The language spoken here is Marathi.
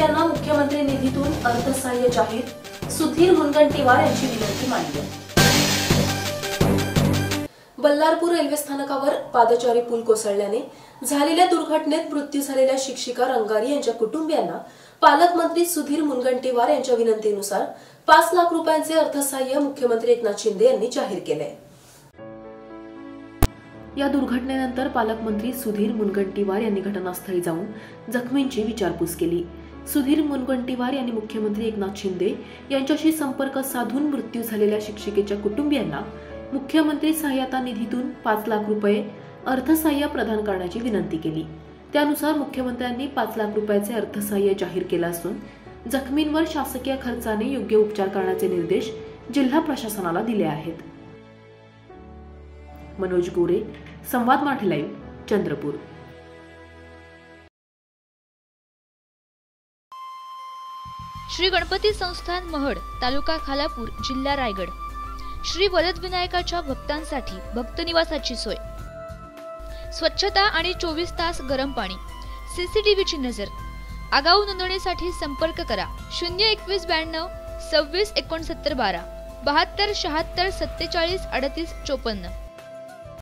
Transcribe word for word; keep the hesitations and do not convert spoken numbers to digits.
यांना मुख्यमंत्री निधीतून अर्थसहाय्य जाहीर, सुधीर मुनगंटीवार यांची विनंती मांडली। बल्लारपूर रेल्वे स्थानकावर पादचारी पूल कोसळल्याने झालेल्या दुर्घटनेत मृत्यू झालेल्या शिक्षिका रंगारी यांच्या कुटुंबियांना पालकमंत्री सुधीर मुनगंटीवार यांच्या विनंतीनुसार पाच लाख रुपयांचे अर्थसहाय्य मुख्यमंत्री एकनाथ शिंदे यांनी जाहीर केले। या दुर्घटनेनंतर पालकमंत्री सुधीर मुनगंटीवार यांनी घटनास्थळी जाऊन जखमींची विचारपूस केली। सुधीर मुनगंटीवार यांनी मुख्यमंत्री एकनाथ शिंदे यांच्याशी संपर्क साधून मृत्यू झालेल्या शिक्षिकेच्या कुटुंबियांना मुख्यमंत्री सहायता निधीतून पाच लाख रुपये अर्थसहाय्य प्रदान करण्याची विनंती केली। त्यानुसार मुख्यमंत्र्यांनी पाच लाख रुपयाचे अर्थसहाय्य जाहीर केले असून जखमींवर शासकीय खर्चाने योग्य उपचार करण्याचे निर्देश जिल्हा प्रशासनाला दिले आहेत। मनोज गोरे, संवाद मराठी लाईव्ह, चंद्रपूर। श्री गणपती संस्थान महड, तालुका खालापूर, जिल्हा रायगड। श्री वरदविनायकाच्या भक्तांसाठी भक्त निवासाची सोय, स्वच्छता आणि चोवीस तास गरम पाणी, सीसीटीव्हीची नजर। आगाऊ नोंदणीसाठी संपर्क करा शून्य एकवीस ब्याण्णव सव्वीस एकोणसत्तर बारा बहात्तर शहात्तर सत्तेचाळीस अडतीस चोपन्न।